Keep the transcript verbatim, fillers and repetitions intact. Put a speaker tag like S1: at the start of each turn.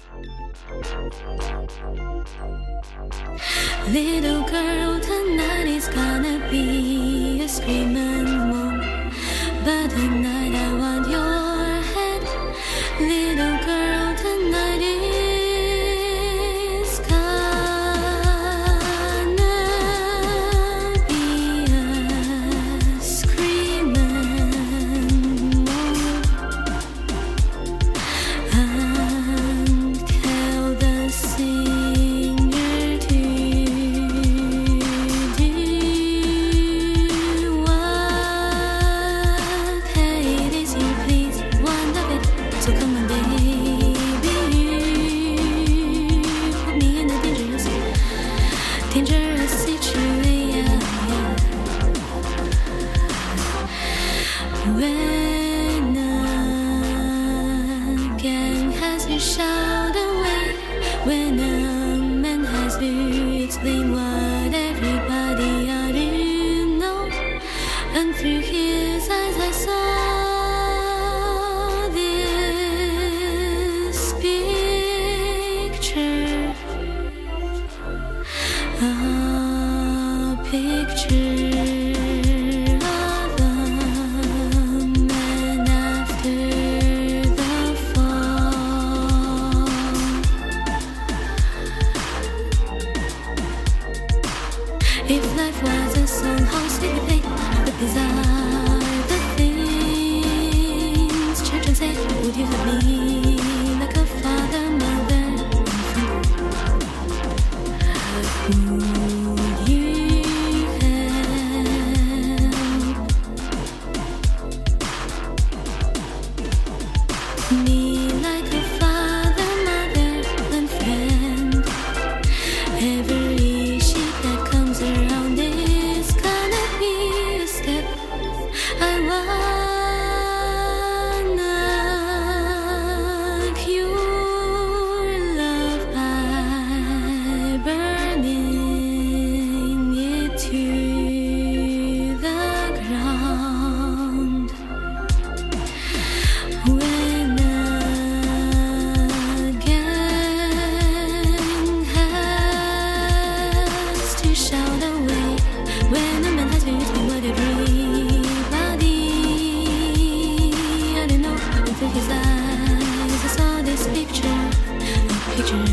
S1: Little girl, tonight is gonna be a screaming moon, but tonight I want your head. Little girl, tonight is gonna be a screaming moon until the singer to do what it is you please. One of it, so come on baby, you put me in a dangerous, dangerous situation. When a gang has to shout away, when a man has to explain what everybody ought to know, and through his eyes I saw this picture, a picture of a man after the fall. If life was a song, how sweet we play, but these are the things children say. Would you have me like a father, mother, and friend? Would you help me like a father, mother, and friend? Every sheep that comes around is gonna be a step. I wanna cure love by burning it to the ground. When a gang has to shout away, when a man has to explain what everybody I don't know, and through his eyes I saw this picture, a picture